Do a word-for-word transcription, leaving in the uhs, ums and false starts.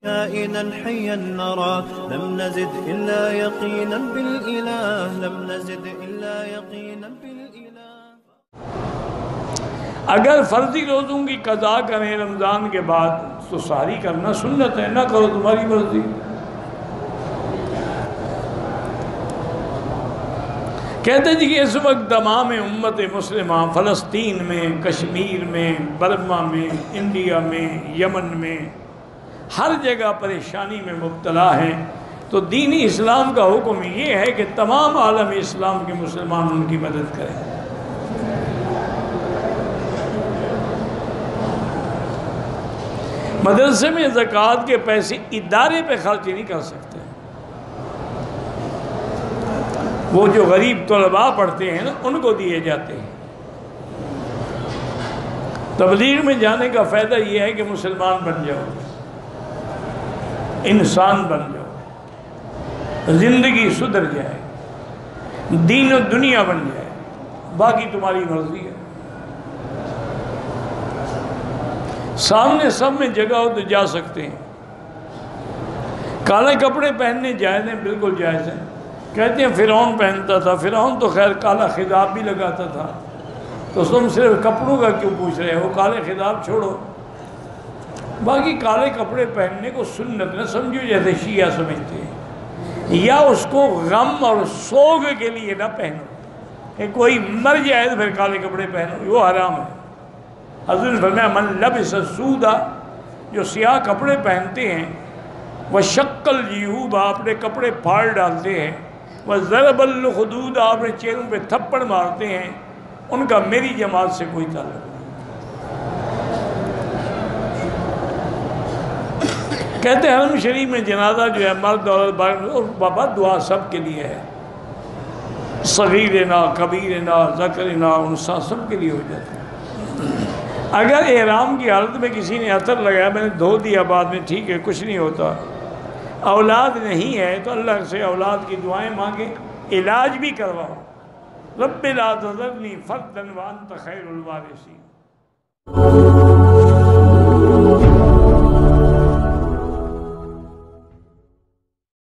كائنا حيا نرى لم نزد إلا يقينا بالإله لم نزد إلا يقينا بالإله. اگر فرضی روزوں کی قضا کریں رمضان کے بعد تو سحری کرنا سنت ہے، نہ کرو تمہاری مرضی. کہتے ہیں کہ اس وقت تمام امت مسلمہ فلسطین میں، کشمیر میں، برما میں، انڈیا میں، یمن میں، ہر جگہ پریشانی میں مبتلا ہیں. تو دین اسلام کا حکم یہ ہے کہ تمام عالم اسلام کے مسلمان ان کی مدد کریں. مدرسے میں زکوٰۃ کے پیسے ادارے پہ خرچ نہیں کر سکتے. وہ جو غریب طلباء پڑھتے ہیں نا ان کو دیے جاتے ہیں. تبلیغ میں جانے کا فائدہ یہ ہے کہ مسلمان بن جاؤ، انسان بن جاؤ، زندگی سدھر جائے، دین و دنیا بن جائے، باقی تمہاری مرضی ہے. سامنے سب میں جگہ ہو تو جا سکتے ہیں. کالے کپڑے پہننے جائز ہیں، بالکل جائز ہیں. کہتے ہیں فرعون پہنتا تھا، فرعون تو خیر کالا خضاب بھی لگاتا تھا، تو تم صرف کپڑوں کا کیوں پوچھ رہے ہو؟ کالے خضاب چھوڑو. باقی کالے کپڑے پہننے کو سنت نہ سمجھو جیسے شیعہ سمجھتے ہیں، یا اس کو غم اور سوگ کے لیے نہ پہنو کہ کوئی مر جائے تو پھر کالے کپڑے پہنو، وہ حرام ہے. حضرت نے فرمایا من لبس سودا، جو سیاہ کپڑے پہنتے ہیں، وشق الجیوب، اپنے کپڑے پھاڑ ڈالتے ہیں، وضرب الخدود، اپنے چہروں پہ تھپڑ مارتے ہیں، ان کا میری جماعت سے کوئی تعلق نہیں. کہتے ہیں حرم شریف میں جنازہ جو ہے مرد اور بابا دعا سب کے لیے ہے، صغیرنا کبیرنا ذکرنا انثیٰ سب کے لیے ہو جاتا ہے. اگر احرام کی حالت میں کسی نے عطر لگایا، میں نے دھو دیا بعد میں، ٹھیک ہے، کچھ نہیں ہوتا. اولاد نہیں ہے تو اللہ سے اولاد کی دعائیں مانگے، علاج بھی کرواؤ. رب لا تذرنی فردا وانت خیر الوارثین.